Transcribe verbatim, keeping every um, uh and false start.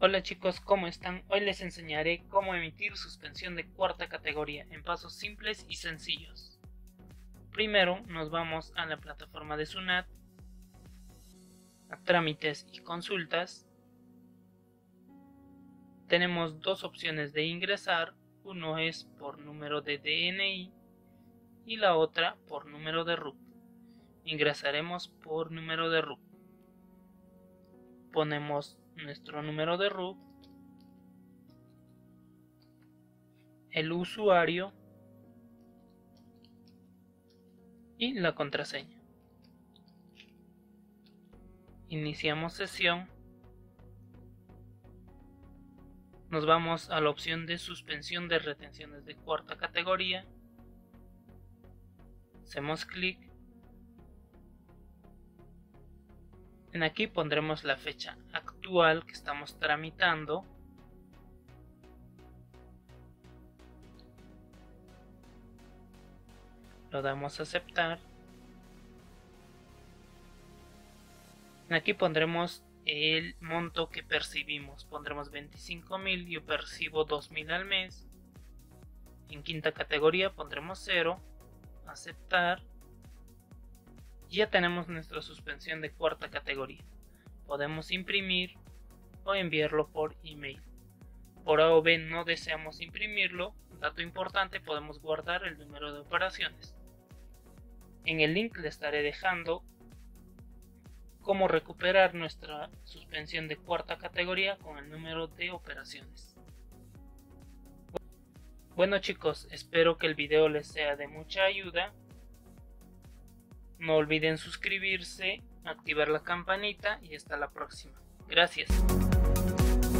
Hola chicos, ¿cómo están? Hoy les enseñaré cómo emitir suspensión de cuarta categoría en pasos simples y sencillos. Primero nos vamos a la plataforma de SUNAT, a trámites y consultas. Tenemos dos opciones de ingresar, uno es por número de D N I y la otra por número de R U C. Ingresaremos por número de R U C. Ponemos nuestro número de R U C, el usuario y la contraseña. Iniciamos sesión. Nos vamos a la opción de suspensión de retenciones de cuarta categoría. Hacemos clic. En aquí pondremos la fecha actual que estamos tramitando. Lo damos a aceptar. Aquí pondremos el monto que percibimos. Pondremos veinticinco mil, yo percibo dos mil al mes. En quinta categoría pondremos cero. Aceptar. Ya tenemos nuestra suspensión de cuarta categoría. Podemos imprimir o enviarlo por email. Por A o B no deseamos imprimirlo. Dato importante, podemos guardar el número de operaciones. En el link le estaré dejando cómo recuperar nuestra suspensión de cuarta categoría con el número de operaciones. Bueno chicos, espero que el video les sea de mucha ayuda. No olviden suscribirse, activar la campanita y hasta la próxima. Gracias.